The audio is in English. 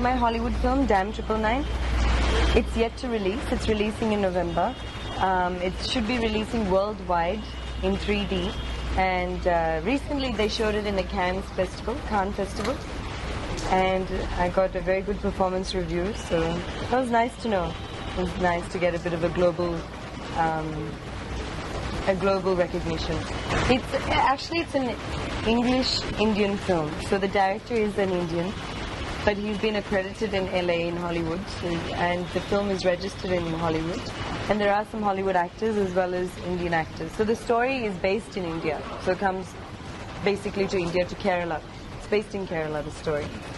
my Hollywood film, Damn 999. It's yet to release. It's releasing in November. It should be releasing worldwide in 3D. And recently they showed it in the Cannes Festival, and I got a very good performance review. So that was nice to know. It was nice to get a bit of a global recognition. It's an English-Indian film. So the director is an Indian, but he's been accredited in LA in Hollywood, and the film is registered in Hollywood. And there are some Hollywood actors as well as Indian actors. So the story is based in India. So it comes basically to India, to Kerala. It's based in Kerala, the story.